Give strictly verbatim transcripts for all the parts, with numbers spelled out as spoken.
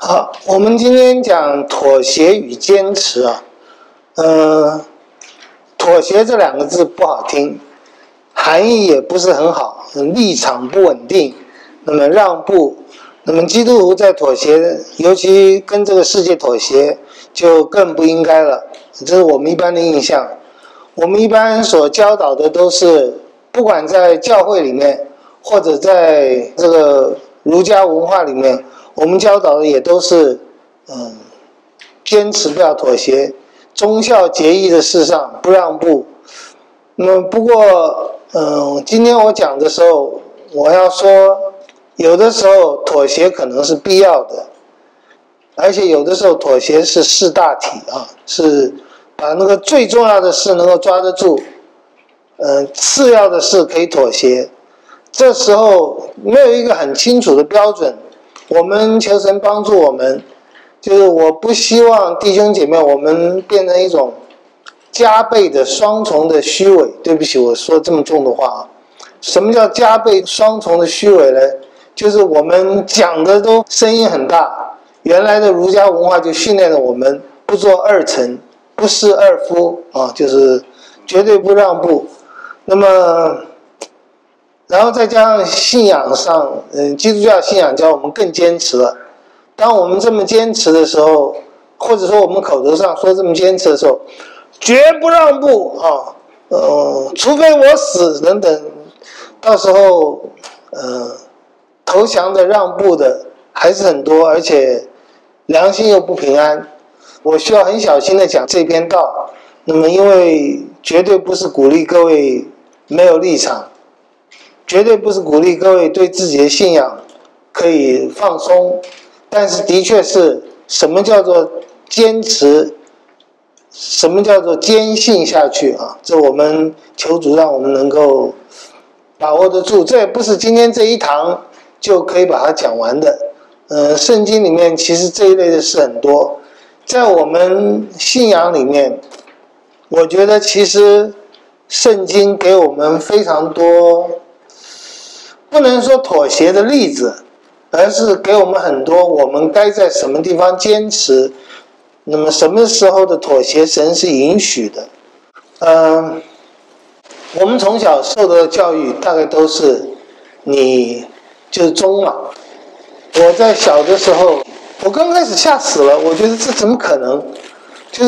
好，我们今天讲妥协与坚持啊，呃，妥协这两个字不好听，含义也不是很好，立场不稳定，那么让步，那么基督徒在妥协，尤其跟这个世界妥协，就更不应该了。这是我们一般的印象。我们一般所教导的都是，不管在教会里面，或者在这个儒家文化里面，我们教导的也都是，嗯，坚持不要妥协，忠孝节义的事上不让步。那么不过，嗯，今天我讲的时候，我要说，有的时候妥协可能是必要的，而且有的时候妥协是识大体啊，是把那个最重要的事能够抓得住，呃，次要的事可以妥协。这时候没有一个很清楚的标准，我们求神帮助我们，就是我不希望弟兄姐妹我们变成一种加倍的双重的虚伪。对不起，我说这么重的话啊。什么叫加倍双重的虚伪呢？就是我们讲的都声音很大，原来的儒家文化就训练了我们不做二臣，不事二夫啊，就是绝对不让步。那么然后再加上信仰上，嗯，基督教信仰教我们更坚持了。当我们这么坚持的时候，或者说我们口头上说这么坚持的时候，绝不让步啊，呃，除非我死等等。到时候，呃，投降的、让步的还是很多，而且良心又不平安。我需要很小心的讲这篇道，那么因为绝对不是鼓励各位没有立场，绝对不是鼓励各位对自己的信仰可以放松，但是的确是什么叫做坚持，什么叫做坚信下去啊？这我们求主让我们能够把握得住，这也不是今天这一堂就可以把它讲完的。呃，圣经里面其实这一类的事很多，在我们信仰里面，我觉得其实圣经给我们非常多，不能说妥协的例子，而是给我们很多我们该在什么地方坚持，那么什么时候的妥协神是允许的。嗯，我们从小受到的教育大概都是你就是忠嘛。我在小的时候，我刚开始吓死了，我觉得这怎么可能？就是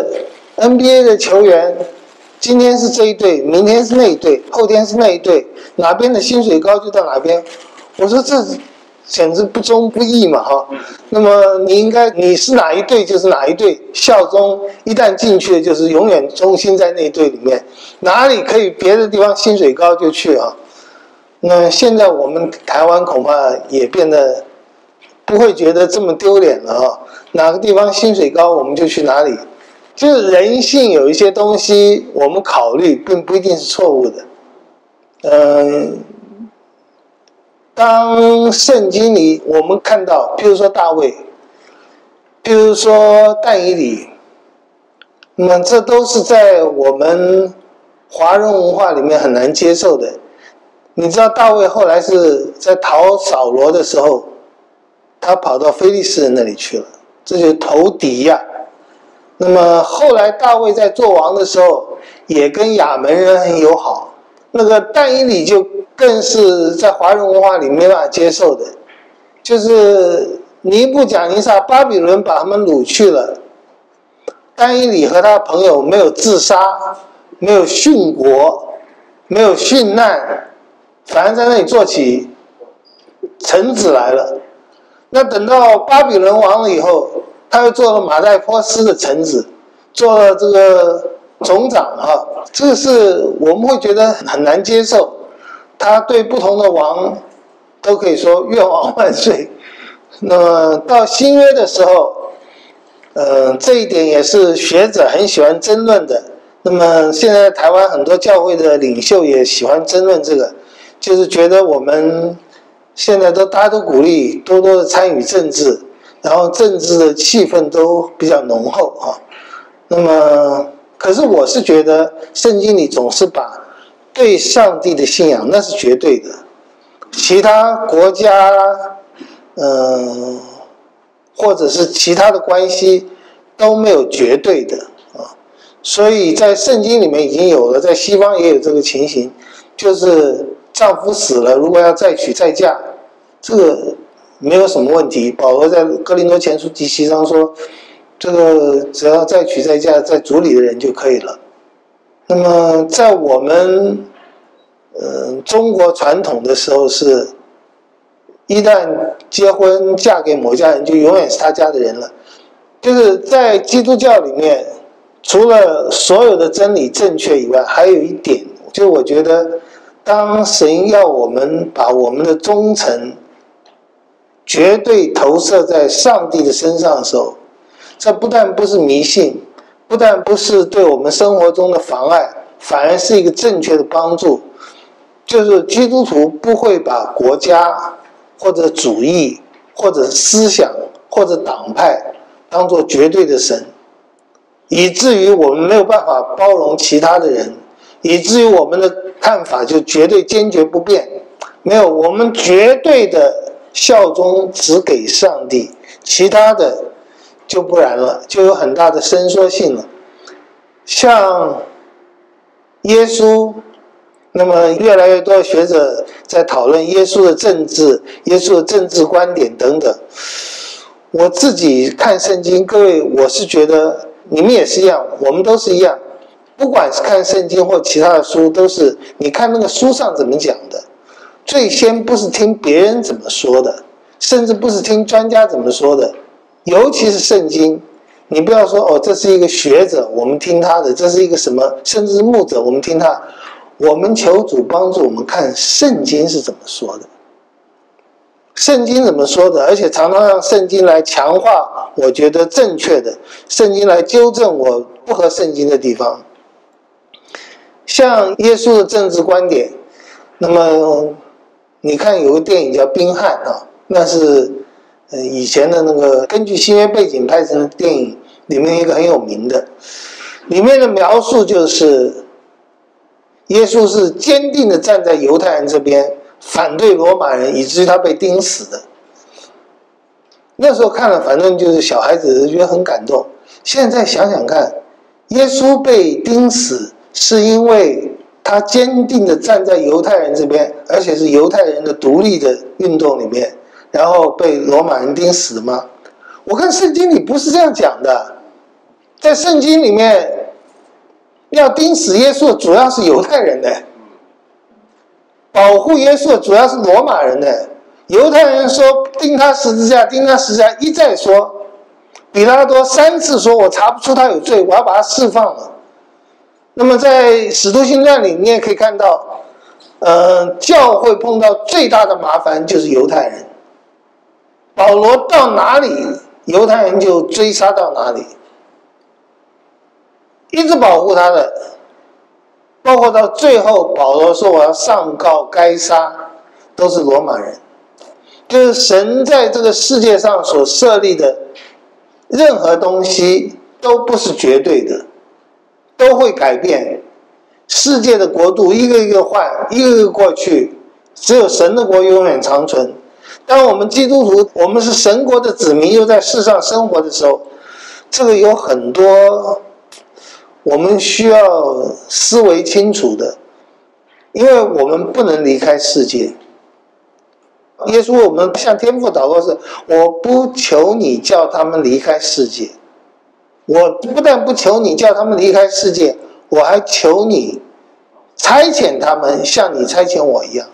N B A 的球员，今天是这一队，明天是那一队，后天是那一队，哪边的薪水高就到哪边。我说这简直不忠不义嘛哈。那么你应该你是哪一队就是哪一队，效忠，一旦进去就是永远忠心在那一队里面，哪里可以别的地方薪水高就去啊。那现在我们台湾恐怕也变得不会觉得这么丢脸了啊，哪个地方薪水高我们就去哪里。就是人性有一些东西我们考虑并不一定是错误的。嗯，当圣经里我们看到，譬如说大卫，譬如说但以理，那么这都是在我们华人文化里面很难接受的。你知道大卫后来是在逃扫罗的时候，他跑到非利士人那里去了，这就是投敌呀、啊。那么后来大卫在做王的时候，也跟亚门人很友好。那个但以理就更是在华人文化里没办法接受的，就是尼布甲尼撒巴比伦把他们掳去了，但以理和他的朋友没有自杀，没有殉国，没有殉难，反而在那里做起臣子来了。那等到巴比伦亡了以后，他又做了马代波斯的臣子，做了这个总长哈，这个是我们会觉得很难接受。他对不同的王都可以说愿王万岁。那么到新约的时候，呃，这一点也是学者很喜欢争论的。那么现在台湾很多教会的领袖也喜欢争论这个，就是觉得我们现在都大家都鼓励多多的参与政治，然后政治的气氛都比较浓厚啊。那么可是我是觉得圣经里总是把对上帝的信仰那是绝对的，其他国家嗯、呃， 或者是其他的关系都没有绝对的啊。所以在圣经里面已经有了，在西方也有这个情形，就是丈夫死了，如果要再娶再嫁，这个没有什么问题。保罗在哥林多前书第七章说，这个只要再娶再嫁，在主里的人就可以了。那么在我们呃中国传统的时候是，一旦结婚嫁给某家人，就永远是他家的人了。就是在基督教里面，除了所有的真理正确以外，还有一点，就我觉得，当神要我们把我们的忠诚绝对投射在上帝的身上的时候，这不但不是迷信，不但不是对我们生活中的妨碍，反而是一个正确的帮助。就是基督徒不会把国家或者主义或者思想或者党派当作绝对的神，以至于我们没有办法包容其他的人，以至于我们的看法就绝对坚决不变。没有，我们绝对的效忠只给上帝，其他的就不然了，就有很大的伸缩性了。像耶稣，那么越来越多的学者在讨论耶稣的政治、耶稣的政治观点等等。我自己看圣经，各位，我是觉得你们也是一样，我们都是一样。不管是看圣经或其他的书，都是你看那个书上怎么讲的，最先不是听别人怎么说的，甚至不是听专家怎么说的，尤其是圣经。你不要说哦，这是一个学者，我们听他的；这是一个什么，甚至是牧者，我们听他。我们求主帮助我们看圣经是怎么说的，圣经怎么说的，而且常常让圣经来强化我觉得正确的，圣经来纠正我不合圣经的地方。像耶稣的政治观点，那么你看有个电影叫《宾汉》啊，那是呃以前的那个根据新约背景拍成的电影里面一个很有名的，里面的描述就是耶稣是坚定的站在犹太人这边，反对罗马人，以至于他被钉死的。那时候看了，反正就是小孩子觉得很感动。现在想想看，耶稣被钉死是因为他坚定的站在犹太人这边，而且是犹太人的独立的运动里面，然后被罗马人钉死吗？我看圣经里不是这样讲的。在圣经里面，要钉死耶稣的主要是犹太人的，保护耶稣的主要是罗马人的。犹太人说钉他十字架，钉他十字架，一再说，比拉多三次说我查不出他有罪，我要把他释放了。那么在使徒行传里你也可以看到，呃，教会碰到最大的麻烦就是犹太人，保罗到哪里犹太人就追杀到哪里，一直保护他的，包括到最后保罗说我要上告该杀，都是罗马人。就是神在这个世界上所设立的任何东西都不是绝对的，都会改变。世界的国度一个一个换，一个一个过去，只有神的国永远长存。当我们基督徒，我们是神国的子民，又在世上生活的时候，这个有很多我们需要思维清楚的，因为我们不能离开世界。耶稣我们向天父祷告是，我不求你叫他们离开世界，我不但不求你叫他们离开世界，我还求你差遣他们像你差遣我一样。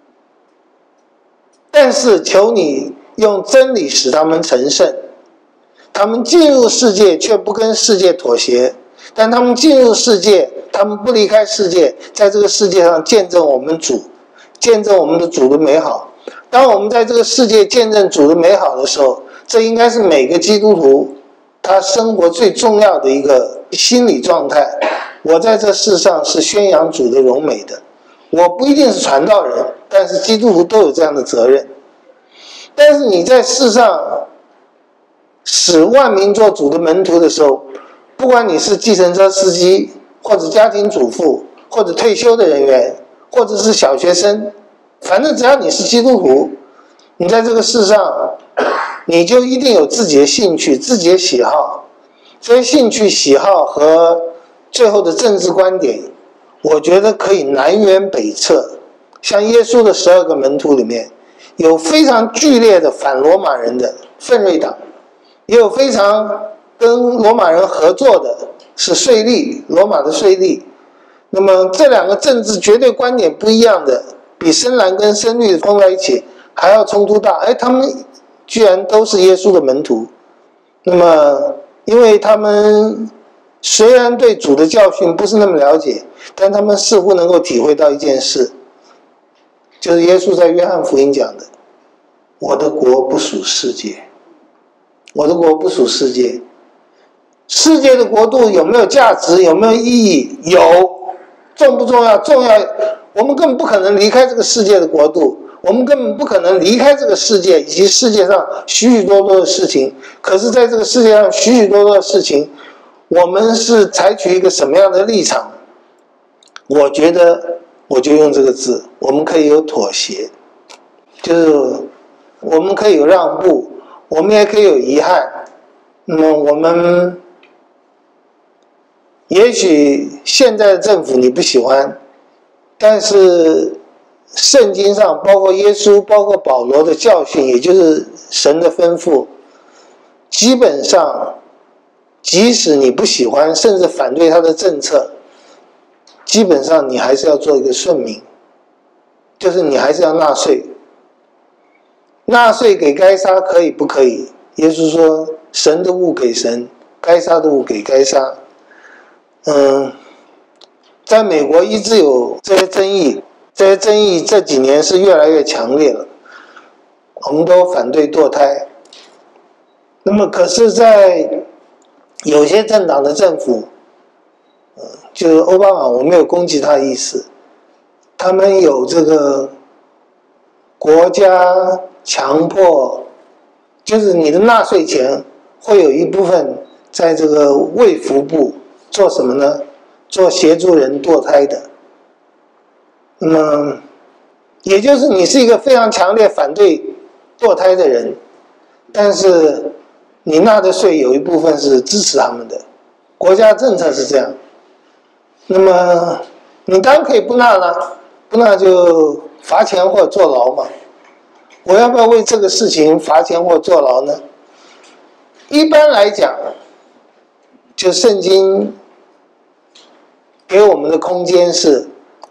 但是求你用真理使他们成圣，他们进入世界却不跟世界妥协，但他们进入世界，他们不离开世界，在这个世界上见证我们主，见证我们的主的美好。当我们在这个世界见证主的美好的时候，这应该是每个基督徒他生活最重要的一个心理状态。我在这世上是宣扬主的荣美的，我不一定是传道人，但是基督徒都有这样的责任。但是你在世上使万民做主的门徒的时候，不管你是计程车司机，或者家庭主妇，或者退休的人员，或者是小学生，反正只要你是基督徒，你在这个世上你就一定有自己的兴趣、自己的喜好。这些兴趣、喜好和最后的政治观点，我觉得可以南辕北辙。像耶稣的十二个门徒里面，有非常剧烈的反罗马人的奋锐党，也有非常跟罗马人合作的是税吏，罗马的税吏。那么这两个政治绝对观点不一样的，比深蓝跟深绿碰在一起还要冲突大。哎，他们居然都是耶稣的门徒。那么因为他们虽然对主的教训不是那么了解，但他们似乎能够体会到一件事，就是耶稣在约翰福音讲的，我的国不属世界，我的国不属世界。世界的国度有没有价值，有没有意义？有。重不重要？重要。我们根本不可能离开这个世界的国度，我们根本不可能离开这个世界以及世界上许许多多的事情。可是在这个世界上许许多多的事情，我们是采取一个什么样的立场？我觉得我就用这个字，我们可以有妥协，就是我们可以有让步，我们也可以有遗憾。那么我们也许现在的政府你不喜欢，但是圣经上包括耶稣包括保罗的教训，也就是神的吩咐，基本上即使你不喜欢甚至反对他的政策，基本上你还是要做一个顺民，就是你还是要纳税。纳税给该撒可以不可以？耶稣说神的物给神，该撒的物给该撒。嗯，在美国一直有这些争议，这些争议这几年是越来越强烈了。我们都反对堕胎，那么可是在有些政党的政府，嗯，就是奥巴马，我没有攻击他的意思，他们有这个国家强迫，就是你的纳税钱会有一部分在这个卫福部做什么呢？做协助人堕胎的。那么也就是你是一个非常强烈反对堕胎的人，但是你纳的税有一部分是支持他们的，国家政策是这样。那么你当然可以不纳了，不纳就罚钱或者坐牢嘛。我要不要为这个事情罚钱或坐牢呢？一般来讲，就圣经给我们的空间是，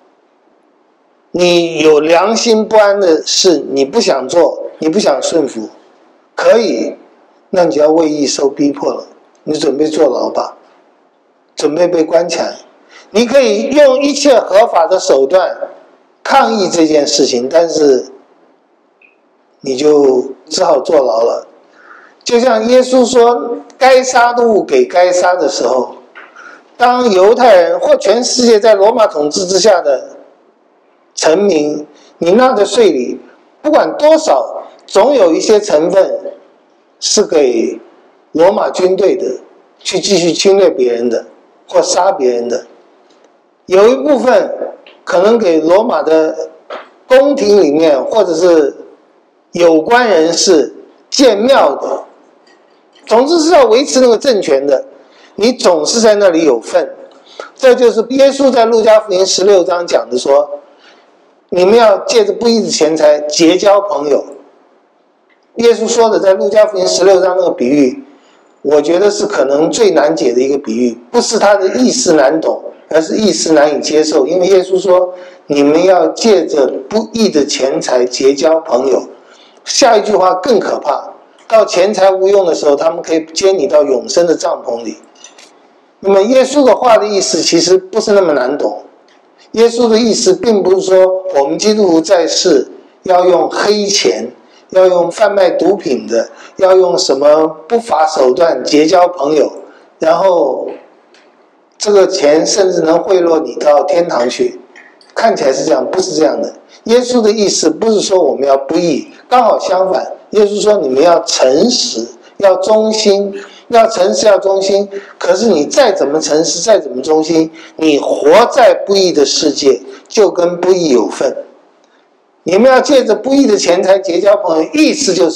你有良心不安的事，你不想做，你不想顺服，可以，那你就要为义受逼迫了，你准备坐牢吧，准备被关起来。你可以用一切合法的手段抗议这件事情，但是你就只好坐牢了。就像耶稣说该杀的物给该杀的时候，当犹太人或全世界在罗马统治之下的臣民，你纳的税里不管多少，总有一些成分是给罗马军队的，去继续侵略别人的或杀别人的，有一部分可能给罗马的宫廷里面或者是有关人士建庙的，总之是要维持那个政权的，你总是在那里有份。这就是耶稣在路加福音十六章讲的说，你们要借着不义的钱财结交朋友。耶稣说的在路加福音十六章那个比喻，我觉得是可能最难解的一个比喻，不是他的意思难懂，而是意思难以接受。因为耶稣说你们要借着不义的钱财结交朋友，下一句话更可怕，到钱财无用的时候，他们可以接你到永生的帐篷里。那么耶稣的话的意思其实不是那么难懂，耶稣的意思并不是说我们基督徒在世要用黑钱，要用贩卖毒品的，要用什么不法手段结交朋友，然后这个钱甚至能贿赂你到天堂去。看起来是这样，不是这样的。耶稣的意思不是说我们要不义，刚好相反，耶稣说你们要诚实，要忠心，要诚实要忠心。可是你再怎么诚实，再怎么忠心，你活在不义的世界，就跟不义有份。你们要借着不义的钱财结交朋友，意思就是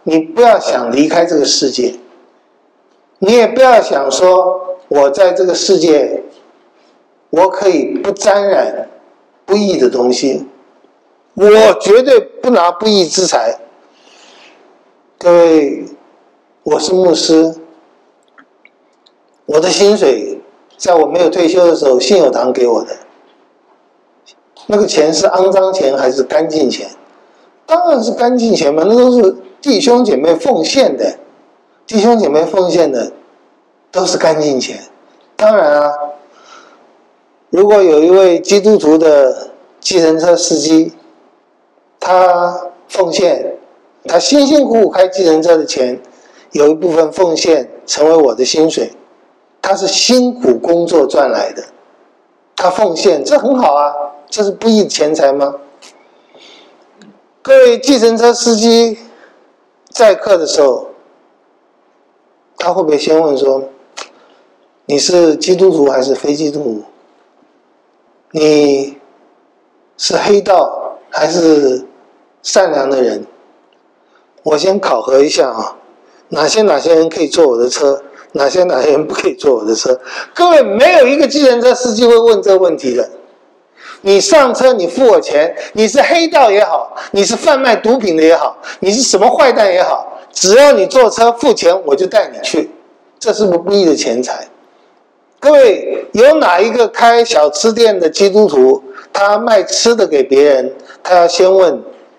你不要想离开这个世界，你也不要想说我在这个世界我可以不沾染不义的东西，我绝对不拿不义之财。各位，我是牧师，我的薪水在我没有退休的时候信友堂给我的，那个钱是肮脏钱还是干净钱？当然是干净钱嘛，那都是弟兄姐妹奉献的，弟兄姐妹奉献的都是干净钱。当然啊，如果有一位基督徒的计程车司机，他奉献，他辛辛苦苦开计程车的钱，有一部分奉献成为我的薪水，他是辛苦工作赚来的，他奉献，这很好啊，这是不义钱财吗？各位计程车司机载客的时候，他会不会先问说，你是基督徒还是非基督徒？你是黑道还是善良的人？我先考核一下啊，哪些哪些人可以坐我的车，哪些哪些人不可以坐我的车？各位，没有一个计程车司机会问这个问题的。你上车，你付我钱，你是黑道也好，你是贩卖毒品的也好，你是什么坏蛋也好，只要你坐车付钱，我就带你去，这是不不义的钱财。各位，有哪一个开小吃店的基督徒，他卖吃的给别人，他要先问，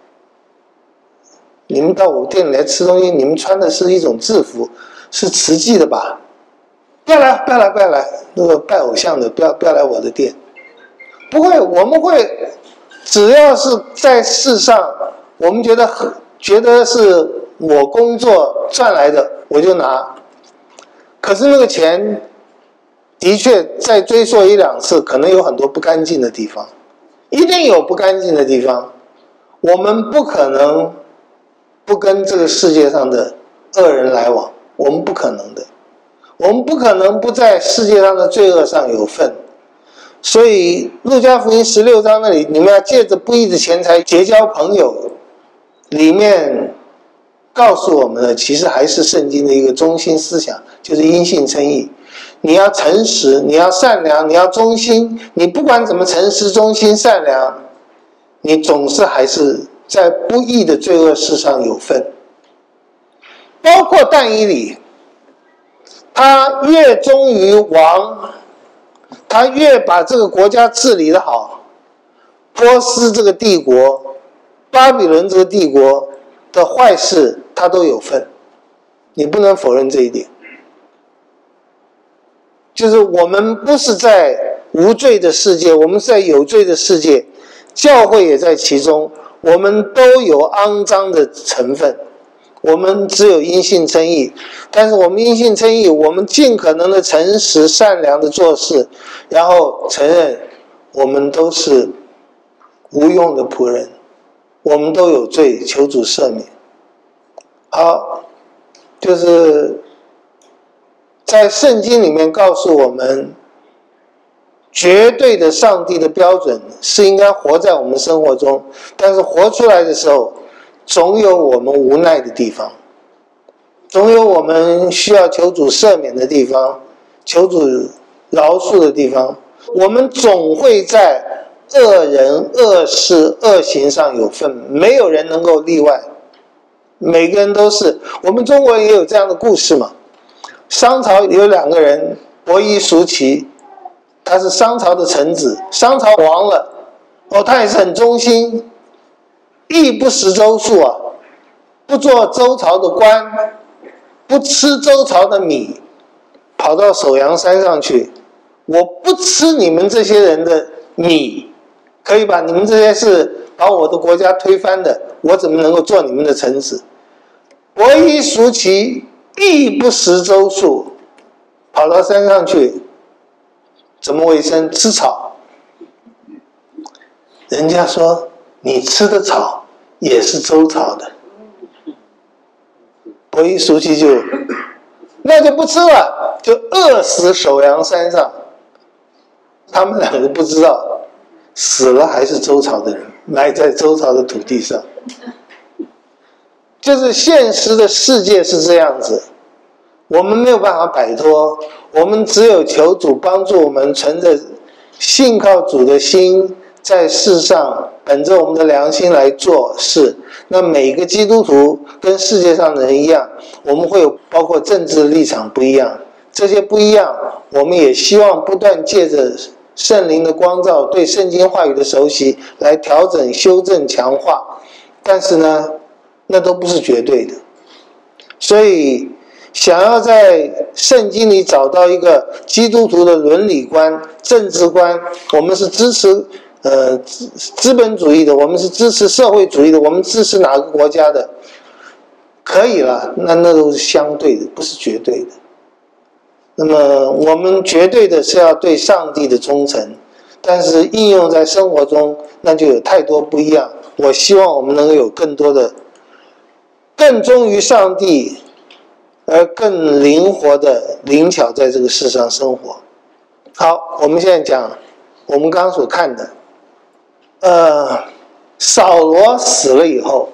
你们到我店里来吃东西，你们穿的是一种制服，是慈济的吧？不要来，不要来，不要来，那个拜偶像的，不要不要来我的店。不会，我们会，只要是在世上，我们觉得觉得是我工作赚来的，我就拿。可是那个钱，的确再追溯一两次，可能有很多不干净的地方，一定有不干净的地方。我们不可能不跟这个世界上的恶人来往，我们不可能的，我们不可能不在世界上的罪恶上有份。所以路加福音十六章那里，你们要借着不义的钱财结交朋友，里面告诉我们的其实还是圣经的一个中心思想，就是因信称义。你要诚实，你要善良，你要忠心，你不管怎么诚实、忠心、善良，你总是还是在不义的罪恶事上有份。包括但以理，他越忠于王，他越把这个国家治理得好，波斯这个帝国、巴比伦这个帝国的坏事他都有份，你不能否认这一点。就是我们不是在无罪的世界，我们是在有罪的世界，教会也在其中，我们都有肮脏的成分，我们只有因信称义，但是我们因信称义，我们尽可能的诚实善良的做事，然后承认我们都是无用的仆人，我们都有罪，求主赦免。好，就是在圣经里面告诉我们，绝对的上帝的标准是应该活在我们生活中，但是活出来的时候，总有我们无奈的地方，总有我们需要求主赦免的地方，求主饶恕的地方。我们总会在恶人、恶事、恶行上有份，没有人能够例外，每个人都是。我们中国人也有这样的故事嘛。商朝有两个人，伯夷叔齐，他是商朝的臣子，商朝亡了，哦，他也是很忠心，义不食周粟啊，不做周朝的官，不吃周朝的米，跑到首阳山上去，我不吃你们这些人的米，可以吧？你们这些是把我的国家推翻的，我怎么能够做你们的臣子？伯夷叔齐义不食周粟，跑到山上去，怎么为生？吃草。人家说你吃的草也是周朝的，伯夷叔齐就那就不吃了，就饿死首阳山上。他们两个不知道，死了还是周朝的人，埋在周朝的土地上。 就是现实的世界是这样子，我们没有办法摆脱，我们只有求主帮助我们，存着信靠主的心，在世上本着我们的良心来做事。那每个基督徒跟世界上的人一样，我们会有包括政治立场不一样，这些不一样，我们也希望不断借着圣灵的光照，对圣经话语的熟悉来调整、修正、强化。但是呢，那都不是绝对的。所以想要在圣经里找到一个基督徒的伦理观、政治观，我们是支持呃资资本主义的，我们是支持社会主义的，我们支持哪个国家的，可以了，那那都是相对的，不是绝对的。那么我们绝对的是要对上帝的忠诚，但是应用在生活中，那就有太多不一样。我希望我们能够有更多的更忠于上帝而更灵活的灵巧在这个世上生活。好，我们现在讲我们刚刚所看的呃，扫罗死了以后，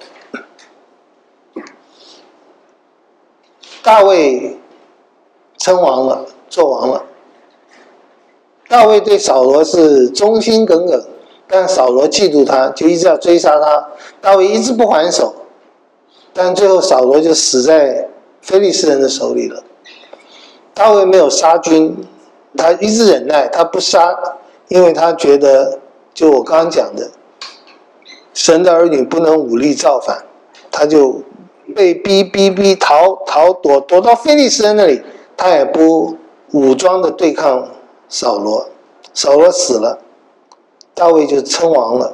大卫称王了，做王了。大卫对扫罗是忠心耿耿，但扫罗嫉妒他，就一直要追杀他。大卫一直不还手，但最后扫罗就死在非利士人的手里了。大卫没有杀军，他一直忍耐，他不杀，因为他觉得，就我刚刚讲的，神的儿女不能武力造反，他就被逼逼逼逃逃躲躲到非利士人那里，他也不武装的对抗扫罗。扫罗死了，大卫就称王了。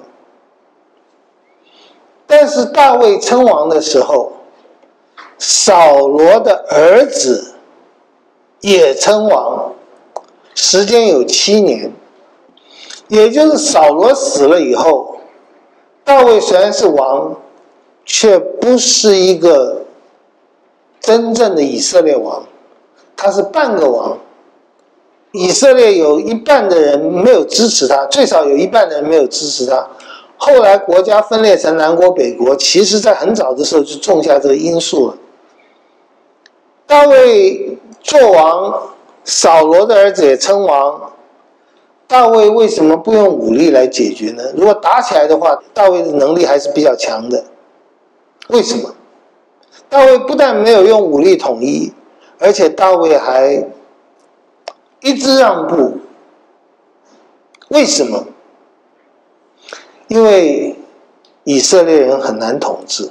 但是大卫称王的时候，扫罗的儿子也称王，时间有七年。也就是扫罗死了以后，大卫虽然是王，却不是一个真正的以色列王，他是半个王。以色列有一半的人没有支持他，最少有一半的人没有支持他。后来国家分裂成南国北国，其实在很早的时候就种下这个因素了。大卫做王，扫罗的儿子也称王，大卫为什么不用武力来解决呢？如果打起来的话，大卫的能力还是比较强的。为什么？大卫不但没有用武力统一，而且大卫还一直让步。为什么？因为以色列人很难统治。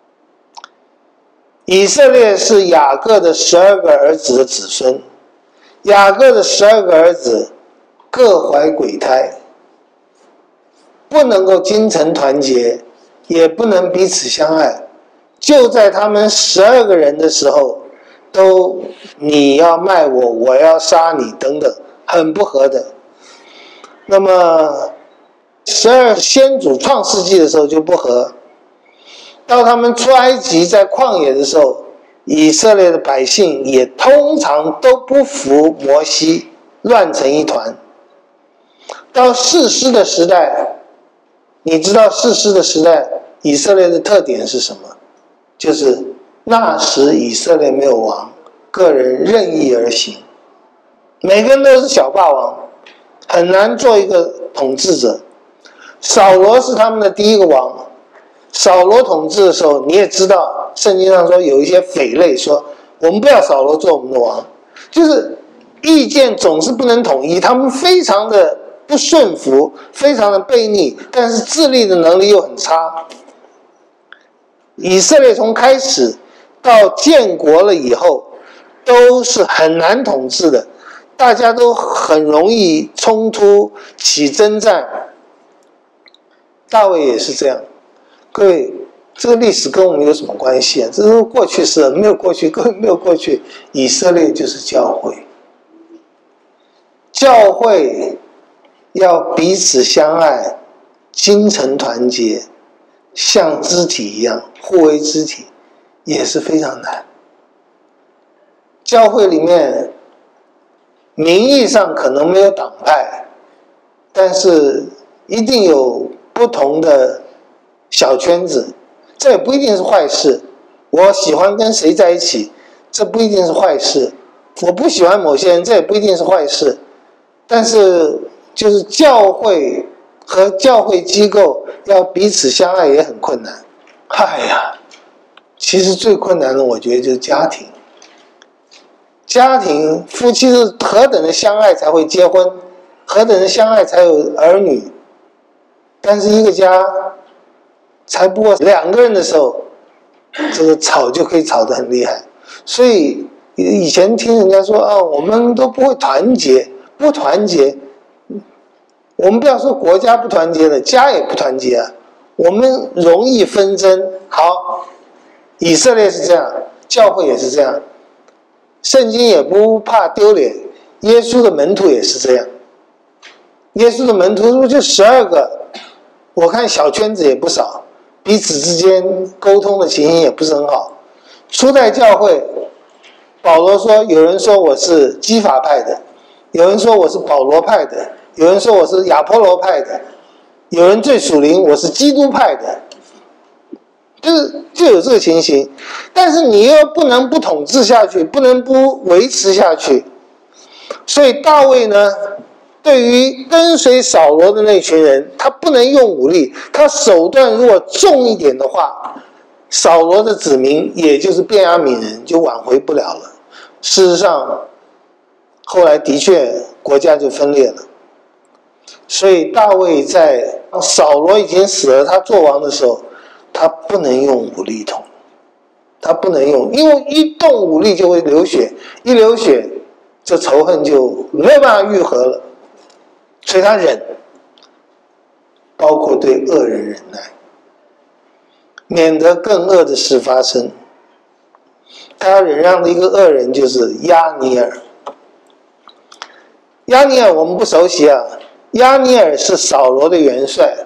以色列是雅各的十二个儿子的子孙，雅各的十二个儿子各怀鬼胎，不能够精诚团结，也不能彼此相爱。就在他们十二个人的时候，都你要卖我，我要杀你等等，很不合的。那么十二先祖创世纪的时候就不合，到他们出埃及在旷野的时候，以色列的百姓也通常都不服摩西，乱成一团。到士师的时代，你知道士师的时代以色列的特点是什么？就是那时以色列没有王，个人任意而行，每个人都是小霸王，很难做一个统治者。扫罗是他们的第一个王，扫罗统治的时候，你也知道圣经上说有一些匪类说我们不要扫罗做我们的王，就是意见总是不能统一，他们非常的不顺服，非常的悖逆，但是治理的能力又很差。以色列从开始到建国了以后都是很难统治的，大家都很容易冲突起征战。大卫也是这样。各位，这个历史跟我们有什么关系啊？这是过去式，没有过去，根本没有过去。以色列就是教会，教会要彼此相爱，精诚团结，像肢体一样，互为肢体，也是非常难。教会里面名义上可能没有党派，但是一定有不同的小圈子，这也不一定是坏事。 我喜欢跟谁在一起，这不一定是坏事；我不喜欢某些人，这也不一定是坏事。但是，就是教会和教会机构要彼此相爱也很困难。哎呀，其实最困难的，我觉得就是家庭。家庭夫妻是何等的相爱才会结婚，何等的相爱才有儿女。但是一个家才不过两个人的时候，这个吵就可以吵得很厉害。所以以前听人家说啊，我们都不会团结，不团结。我们不要说国家不团结了，家也不团结啊。我们容易纷争。好，以色列是这样，教会也是这样。圣经也不怕丢脸，耶稣的门徒也是这样。耶稣的门徒就十二个，我看小圈子也不少，彼此之间沟通的情形也不是很好。初代教会，保罗说，有人说我是基法派的，有人说我是保罗派的，有人说我是亚波罗派的，有人最属灵，我是基督派的。就是就有这个情形，但是你又不能不统治下去，不能不维持下去。所以大卫呢，对于跟随扫罗的那群人，他不能用武力，他手段如果重一点的话，扫罗的子民也就是便雅悯人就挽回不了了。事实上，后来的确国家就分裂了。所以大卫在扫罗已经死了，他做王的时候，他不能用武力统，他不能用，因为一动武力就会流血，一流血，这仇恨就没有办法愈合了，所以他忍，包括对恶人忍耐，免得更恶的事发生。他忍让的一个恶人就是押尼珥。押尼珥我们不熟悉啊，押尼珥是扫罗的元帅。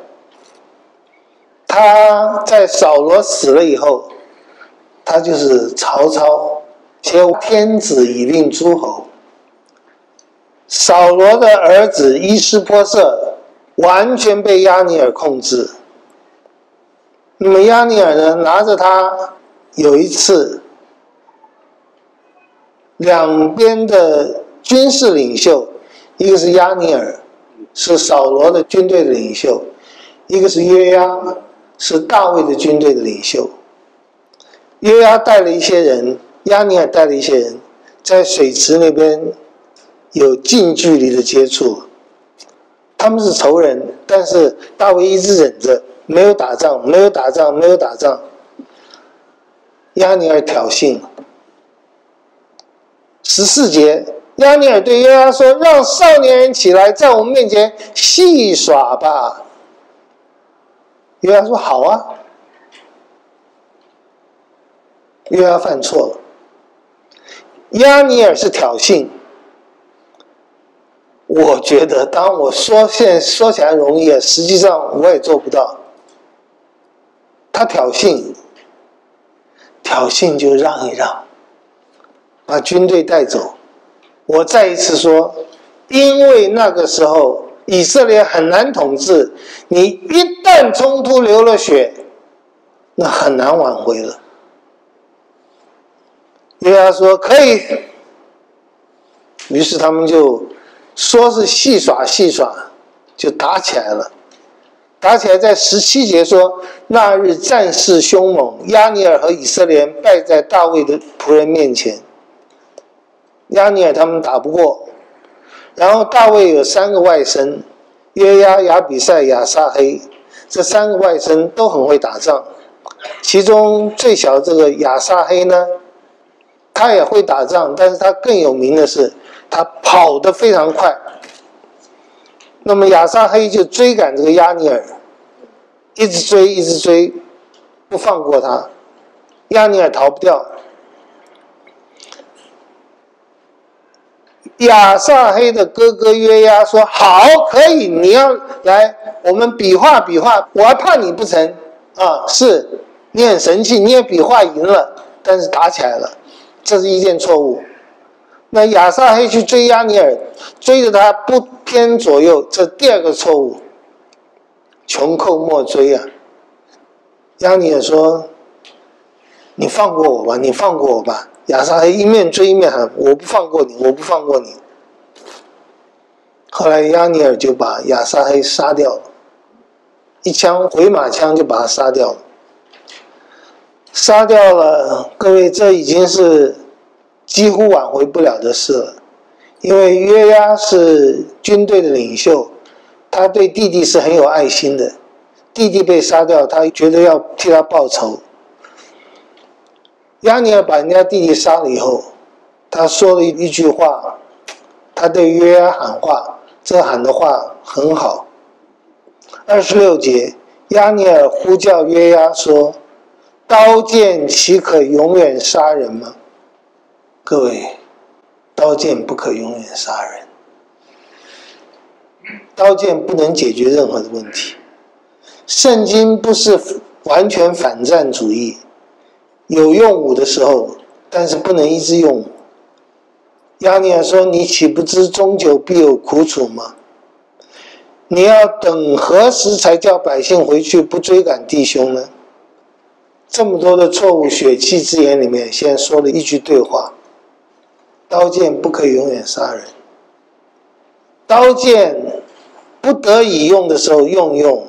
他在扫罗死了以后，他就是曹操，且天子以令诸侯。扫罗的儿子伊施波设完全被押尼珥控制。那么押尼珥呢，拿着他有一次，两边的军事领袖，一个是押尼珥，是扫罗的军队的领袖，一个是约押，是大卫的军队的领袖。约押带了一些人，押尼珥带了一些人，在水池那边有近距离的接触。他们是仇人，但是大卫一直忍着，没有打仗，没有打仗，没有打仗。押尼珥挑衅。十四节，押尼珥对约押说：“让少年人起来，在我们面前戏耍吧。”约押说：“好啊。”约押犯错了。押尼珥是挑衅。我觉得，当我说现在说起来容易啊，实际上我也做不到。他挑衅，挑衅就让一让，把军队带走。我再一次说，因为那个时候以色列很难统治，你一旦冲突流了血，那很难挽回了。约押说可以，于是他们就说是戏耍戏耍，就打起来了。打起来在十七节说，那日战事凶猛，押尼珥和以色列人败在大卫的仆人面前。押尼珥他们打不过，然后大卫有三个外甥，约押、亚比赛、亚撒黑，这三个外甥都很会打仗。其中最小这个亚撒黑呢，他也会打仗，但是他更有名的是他跑得非常快。那么亚撒黑就追赶这个押尼珥，一直追一直追，不放过他，押尼珥逃不掉。亚撒黑的哥哥约押说：“好，可以，你要来，我们比划比划，我还怕你不成啊？是你很神气，你也比划赢了，但是打起来了，这是一件错误。”那亚撒黑去追押尼珥，追着他不偏左右，这第二个错误。穷寇莫追啊！押尼珥说：“ 你放过我吧，你放过我吧。亚撒黑一面追一面喊，我不放过你，我不放过你。后来押尼珥就把亚撒黑杀掉了，一枪回马枪就把他杀掉了。杀掉了，各位，这已经是几乎挽回不了的事了。因为约押是军队的领袖，他对弟弟是很有爱心的，弟弟被杀掉，他觉得要替他报仇。押尼珥把人家弟弟杀了以后，他说了一句话，他对约押喊话，这喊的话很好。二十六节，押尼珥呼叫约押说：“刀剑岂可永远杀人吗？”各位，刀剑不可永远杀人，刀剑不能解决任何的问题。圣经不是完全反战主义，有用武的时候，但是不能一直用武。押尼珥说：“你岂不知终久必有苦楚吗？你要等何时才叫百姓回去，不追赶弟兄呢？”这么多的错误血气之言里面，先说了一句对话：刀剑不可以永远杀人。刀剑不得已用的时候用用。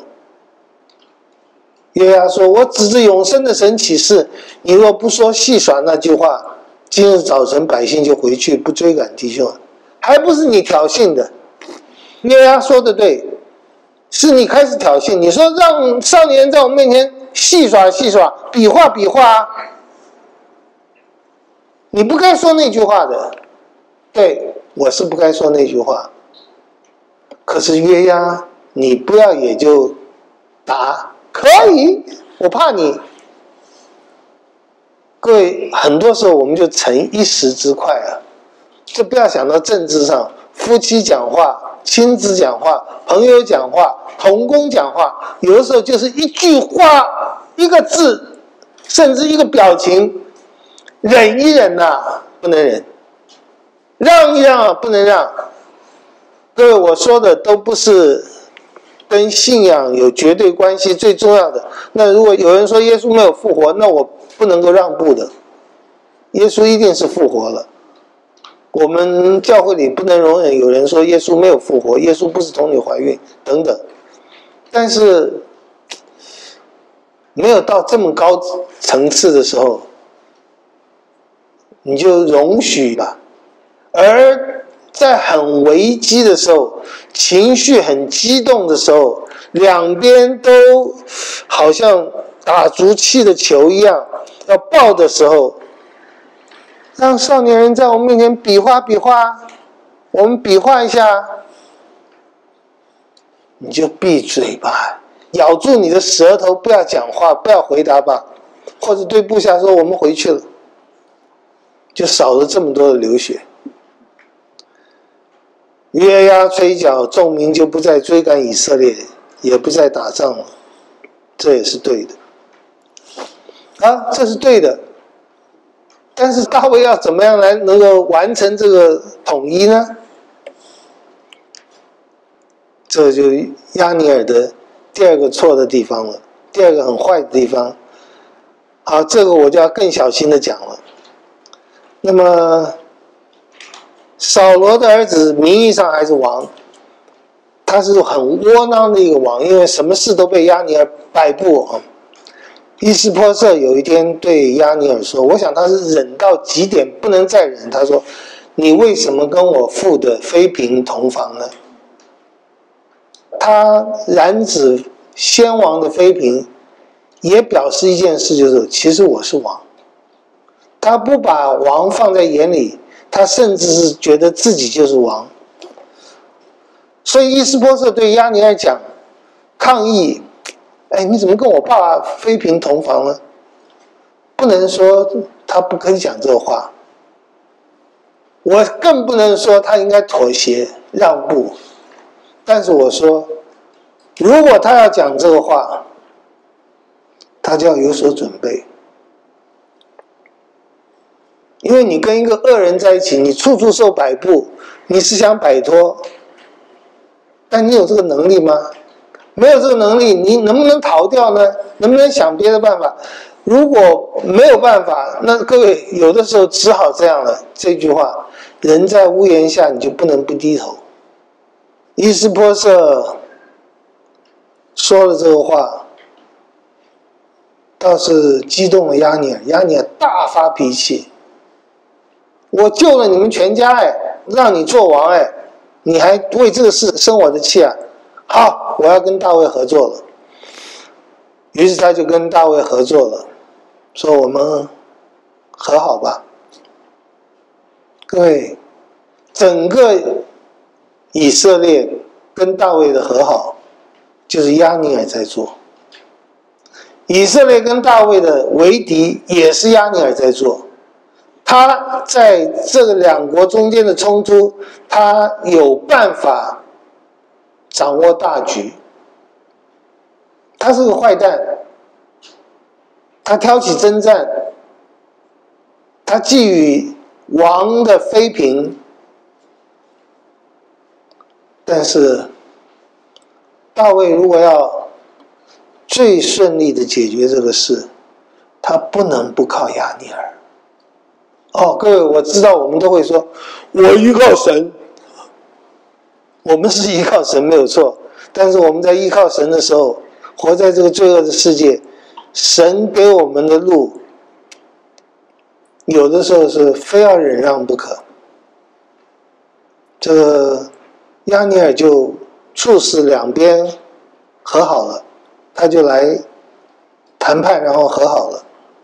约押说：“我指着永生的神起誓，你若不说戏耍那句话，今日早晨百姓就回去，不追赶弟兄。”还不是你挑衅的。约押说的对，是你开始挑衅。你说让少年人在我面前戏耍戏耍，比划比划啊，你不该说那句话的。对，我是不该说那句话。可是约押，你不要也就打，可以，我怕你。各位，很多时候我们就逞一时之快啊，就不要想到政治上，夫妻讲话、亲子讲话、朋友讲话、同工讲话，有的时候就是一句话、一个字，甚至一个表情，忍一忍呐、啊，不能忍；让一让啊，不能让。各位，我说的都不是跟信仰有绝对关系，最重要的。那如果有人说耶稣没有复活，那我不能够让步的。耶稣一定是复活了。我们教会里不能容忍有人说耶稣没有复活，耶稣不是童女怀孕等等。但是没有到这么高层次的时候，你就容许吧。而在很危机的时候，情绪很激动的时候，两边都好像打足气的球一样要爆的时候，让少年人在我们面前比划比划，我们比划一下，你就闭嘴吧，咬住你的舌头，不要讲话，不要回答吧，或者对部下说我们回去了，就少了这么多的流血。约押吹角，众民就不再追赶以色列，也不再打仗了，这也是对的啊，这是对的。但是大卫要怎么样来能够完成这个统一呢？这就押尼珥的第二个错的地方了，第二个很坏的地方。好，这个我就要更小心的讲了。那么扫罗的儿子名义上还是王，他是很窝囊的一个王，因为什么事都被押尼珥摆布啊。伊施波设有一天对押尼珥说，我想他是忍到极点不能再忍，他说：“你为什么跟我父的妃嫔同房呢？”他染指先王的妃嫔，也表示一件事，就是其实我是王。他不把王放在眼里，他甚至是觉得自己就是王。所以伊施波设对押尼珥讲抗议，哎，你怎么跟我爸妃嫔同房呢？不能说他不可以讲这话，我更不能说他应该妥协让步。但是我说，如果他要讲这个话，他就要有所准备。因为你跟一个恶人在一起，你处处受摆布，你是想摆脱，但你有这个能力吗？没有这个能力，你能不能逃掉呢？能不能想别的办法？ 如果没有办法，那各位有的时候只好这样了。这句话，人在屋檐下，你就不能不低头。伊斯波瑟说了这个话，倒是激动了亚尼尔，亚尼尔大发脾气。我救了你们全家哎，让你做王哎，你还为这个事生我的气啊？好，我要跟大卫合作了。于是他就跟大卫合作了，说我们和好吧。各位，整个以色列跟大卫的和好，就是亚尼尔在做；以色列跟大卫的为敌，也是亚尼尔在做。他在这两国中间的冲突，他有办法掌握大局。他是个坏蛋，他挑起征战，他觊觎王的妃嫔，但是大卫如果要最顺利的解决这个事，他不能不靠亚尼尔。哦，各位，我知道我们都会说，我依靠神，我们是依靠神没有错，但是我们在依靠神的时候，活在这个罪恶的世界，神给我们的路，有的时候是非要忍让不可。这个亚尼尔就促使两边和好了，他就来谈判，然后和好了。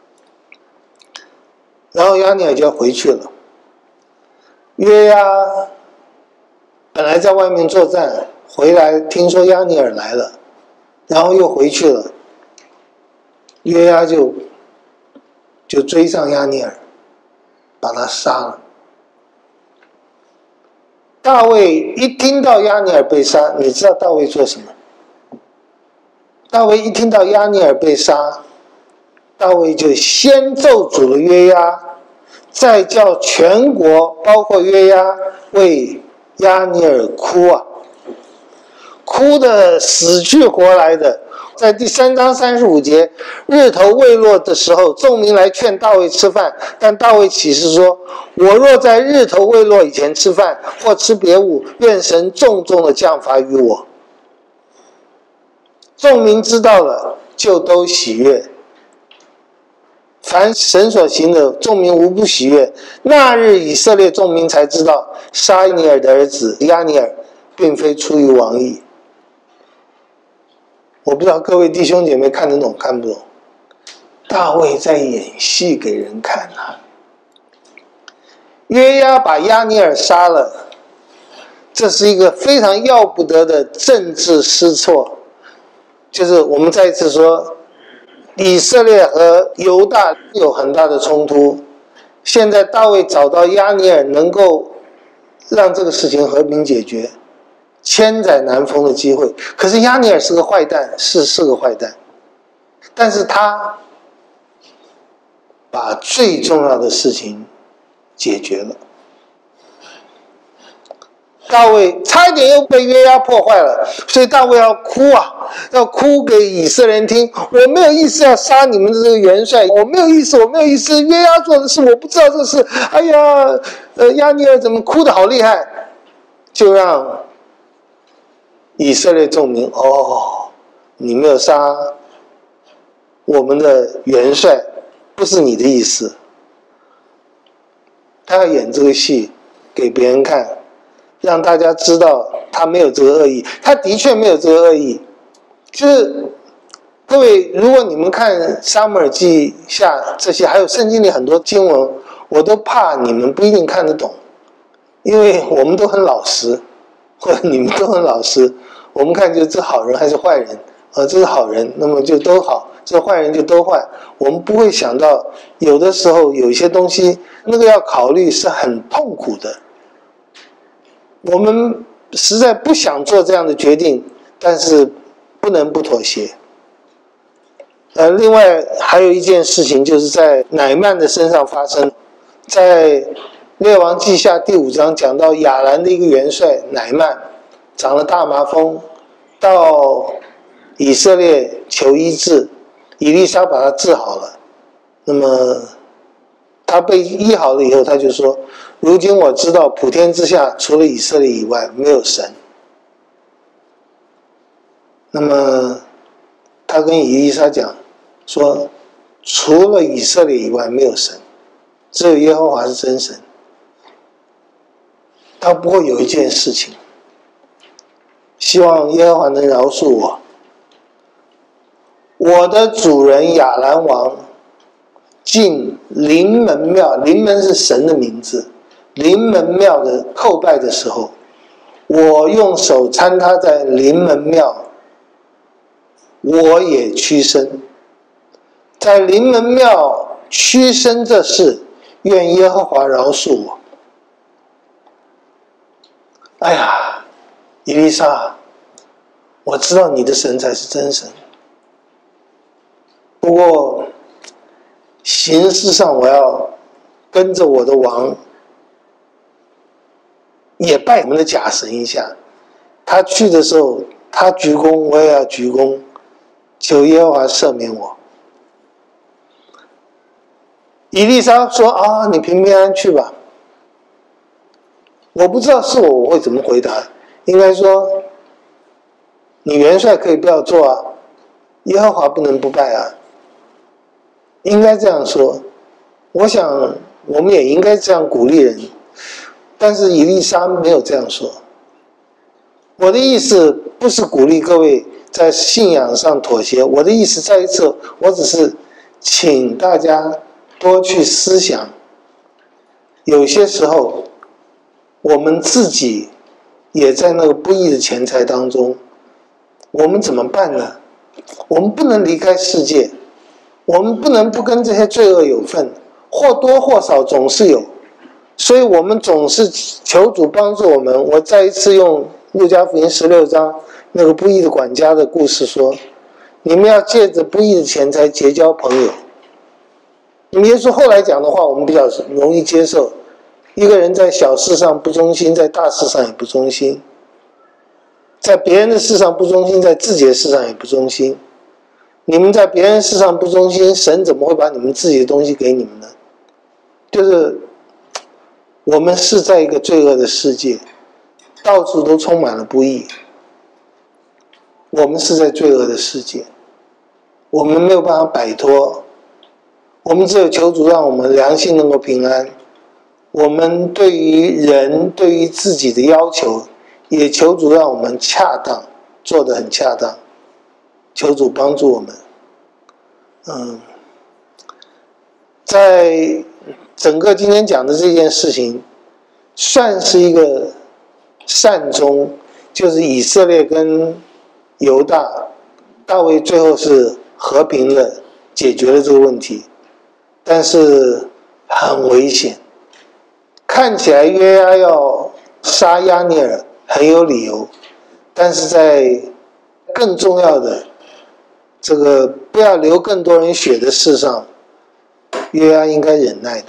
然后亚尼尔就要回去了。约押本来在外面作战，回来听说亚尼尔来了，然后又回去了。约押就就追上亚尼尔，把他杀了。大卫一听到亚尼尔被杀，你知道大卫做什么？大卫一听到亚尼尔被杀，大卫就先咒诅了约押，再叫全国包括约押为亚尼尔哭啊，哭得死去活来的。在第三章三十五节，日头未落的时候，众民来劝大卫吃饭，但大卫起誓说：我若在日头未落以前吃饭，或吃别物，愿神重重的降罚于我。众民知道了，就都喜悦。凡神所行的，众民无不喜悦。那日以色列众民才知道，沙尼尔的儿子亚尼尔并非出于王意。我不知道各位弟兄姐妹看得懂看不懂？大卫在演戏给人看啊！约押把亚尼尔杀了，这是一个非常要不得的政治失措。就是我们再一次说，以色列和犹大有很大的冲突。现在大卫找到亚尼尔，能够让这个事情和平解决，千载难逢的机会。可是亚尼尔是个坏蛋，是是个坏蛋，但是他把最重要的事情解决了。大卫差一点又被约押破坏了，所以大卫要哭啊，要哭给以色列人听。我没有意思要杀你们的这个元帅，我没有意思，我没有意思。约押做的事我不知道这事。哎呀，呃，亚尼尔怎么哭得好厉害？就让以色列众民哦，你没有杀我们的元帅，不是你的意思。他要演这个戏给别人看，让大家知道他没有这个恶意。他的确没有这个恶意。就是各位，如果你们看撒母耳记下这些，还有圣经里很多经文，我都怕你们不一定看得懂，因为我们都很老实，或者你们都很老实，我们看就这好人还是坏人啊？这是好人，那么就都好；这坏人就都坏。我们不会想到，有的时候有一些东西，那个要考虑是很痛苦的。我们实在不想做这样的决定，但是不能不妥协。呃，另外还有一件事情，就是在乃縵的身上发生。在列王记下第五章讲到亚兰的一个元帅乃縵长了大麻风，到以色列求医治，以利沙把他治好了。 那么他被医好了以后，他就说：如今我知道普天之下除了以色列以外没有神。那么他跟以利沙讲说，除了以色列以外没有神，只有耶和华是真神。他不会有一件事情，希望耶和华能饶恕我。我的主人亚兰王进临门庙，临门是神的名字，临门庙的叩拜的时候，我用手搀他在临门庙，我也屈身。在临门庙屈身这事，愿耶和华饶恕我。哎呀，以利沙，我知道你的神才是真神，不过形式上我要跟着我的王也拜我们的假神一下。他去的时候，他鞠躬，我也要鞠躬，求耶和华赦免我。以利沙说：啊，你平平安安去吧。我不知道是我我会怎么回答，应该说你元帅可以不要做啊，耶和华不能不拜啊，应该这样说。我想我们也应该这样鼓励人，但是以利沙没有这样说。我的意思不是鼓励各位在信仰上妥协，我的意思再一次，我只是请大家多去思想，有些时候我们自己也在那个不义的钱财当中，我们怎么办呢？我们不能离开世界，我们不能不跟这些罪恶有份，或多或少总是有，所以我们总是求主帮助我们。我再一次用路加福音十六章那个不义的管家的故事说，你们要借着不义的钱财结交朋友。耶稣后来讲的话我们比较容易接受，一个人在小事上不忠心，在大事上也不忠心，在别人的事上不忠心，在自己的事上也不忠心。你们在别人事上不忠心，神怎么会把你们自己的东西给你们呢？就是我们是在一个罪恶的世界，到处都充满了不义。我们是在罪恶的世界，我们没有办法摆脱，我们只有求主让我们良心能够平安。我们对于人对于自己的要求也求主让我们恰当，做得很恰当，求主帮助我们。嗯，在整个今天讲的这件事情算是一个善终，就是以色列跟犹大，大卫最后是和平的解决了这个问题，但是很危险。看起来约押要杀押尼珥很有理由，但是在更重要的这个不要流更多人血的事上，约押应该忍耐的。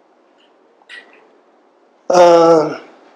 嗯，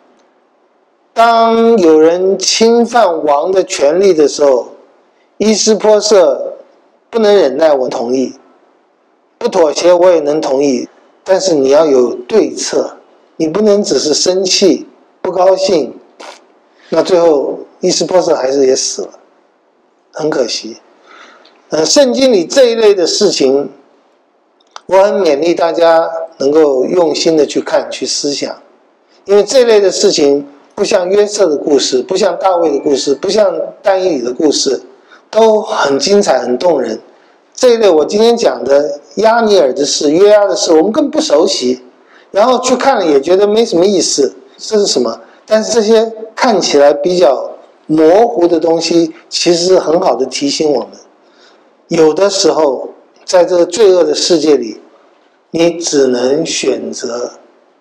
当有人侵犯王的权利的时候，伊施波设不能忍耐，我同意；不妥协，我也能同意。但是你要有对策，你不能只是生气、不高兴。那最后伊施波设还是也死了，很可惜。呃，圣经里这一类的事情，我很勉励大家能够用心的去看、去思想，因为这类的事情不像约瑟的故事，不像大卫的故事，不像但以理的故事，都很精彩、很动人。这一类我今天讲的押尼珥的事、约押的事，我们更不熟悉，然后去看了也觉得没什么意思，这是什么？但是这些看起来比较模糊的东西，其实是很好的提醒我们，有的时候在这个罪恶的世界里，你只能选择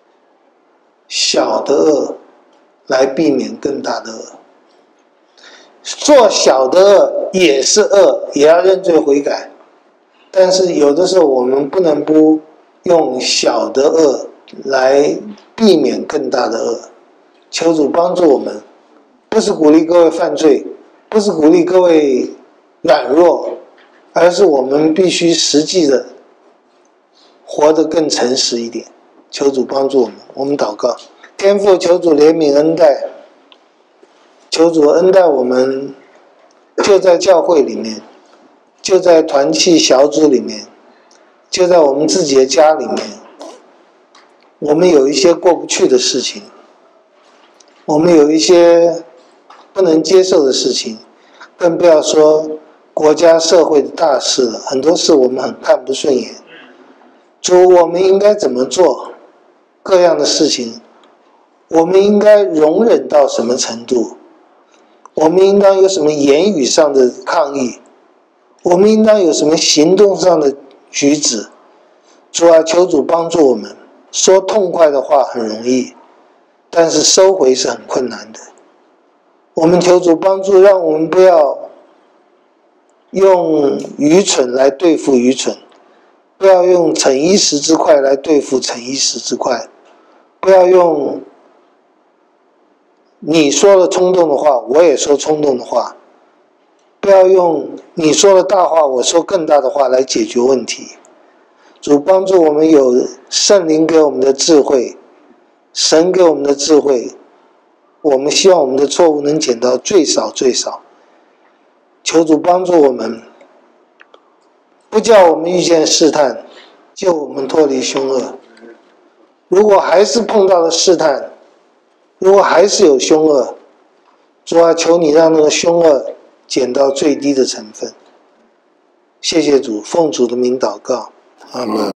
小的恶来避免更大的恶。做小的恶也是恶，也要认罪悔改，但是有的时候我们不能不用小的恶来避免更大的恶。求主帮助我们，不是鼓励各位犯罪，不是鼓励各位软弱，而是我们必须实际的活得更诚实一点。求主帮助我们，我们祷告。天父，求主怜悯恩待，求主恩待我们，就在教会里面，就在团契小组里面，就在我们自己的家里面，我们有一些过不去的事情，我们有一些不能接受的事情，更不要说国家社会的大事了，很多事我们很看不顺眼。主，我们应该怎么做？各样的事情，我们应该容忍到什么程度？我们应当有什么言语上的抗议？我们应当有什么行动上的举止？主啊，求主帮助我们。说痛快的话很容易，但是收回是很困难的。我们求主帮助，让我们不要用愚蠢来对付愚蠢，不要用逞一时之快来对付逞一时之快，不要用你说了冲动的话，我也说冲动的话，不要用你说了大话，我说更大的话来解决问题。主帮助我们有圣灵给我们的智慧，神给我们的智慧，我们希望我们的错误能减到最少最少。求主帮助我们，不叫我们遇见试探，救我们脱离凶恶。如果还是碰到了试探，如果还是有凶恶，主啊，求你让那个凶恶减到最低的成分。谢谢主，奉主的名祷告，阿们。